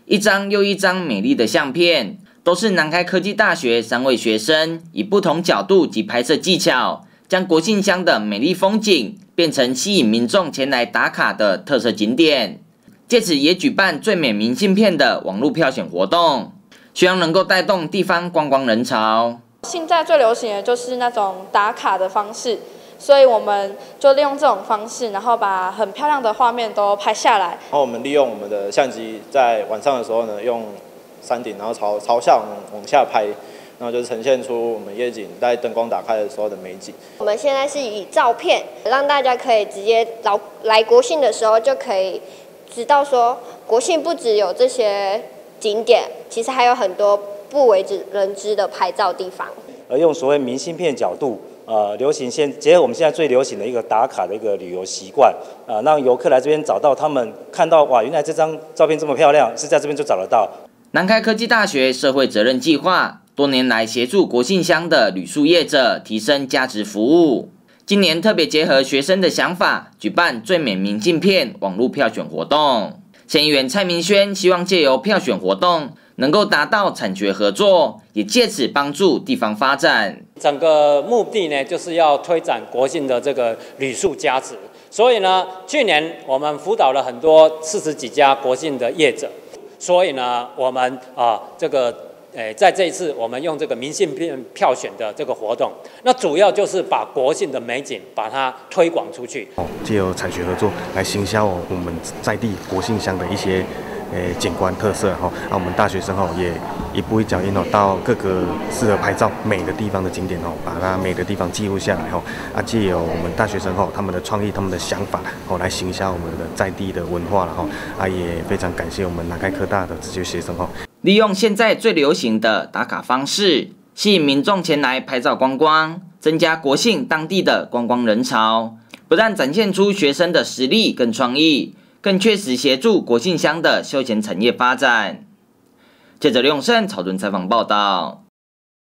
一张又一张美丽的相片，都是南开科技大学3位学生以不同角度及拍摄技巧，将国姓乡的美丽风景变成吸引民众前来打卡的特色景点。借此也举办最美明信片的网络票选活动，希望能够带动地方观光人潮。 现在最流行的就是那种打卡的方式。 所以我们就利用这种方式，然后把很漂亮的画面都拍下来。 然后我们利用我们的相机，在晚上的时候呢，用山顶，然后朝下往下拍，然后就呈现出我们夜景在灯光打开的时候的美景。 我们现在是以照片，让大家可以直接来国姓的时候就可以知道说，国姓不只有这些景点，其实还有很多不为人知的拍照地方。 而用所谓明信片角度。 流行结合我们现在最流行的一个打卡的一个旅游习惯，让游客来这边找到他们看到哇，原来这张照片这么漂亮，是在这边就找得到。 南开科技大学社会责任计划多年来协助国姓乡的旅宿业者提升价值服务，今年特别结合学生的想法，举办最美明信片网络票选活动。县议员蔡明轩希望借由票选活动，能够达到产学合作，也借此帮助地方发展。 整个目的呢，就是要推展国姓的这个旅宿价值。所以呢，去年我们辅导了很多40几家国姓的业者。所以呢，我们在这一次我们用这个明信片票选的这个活动，那主要就是把国姓的美景把它推广出去。 借由产学合作来行销我们在地国姓乡的一些。 景观特色哈，我们大学生也一步一脚印到各个适合拍照美的地方的景点把它美的地方记录下来借由我们大学生他们的创意、他们的想法来行销我们的在地的文化也非常感谢我们南开科大的这些学生利用现在最流行的打卡方式，吸引民众前来拍照观光，增加国姓当地的观光人潮，不但展现出学生的实力跟创意。 更确实协助国姓乡的休闲产业发展。记者刘永胜草屯采访报道。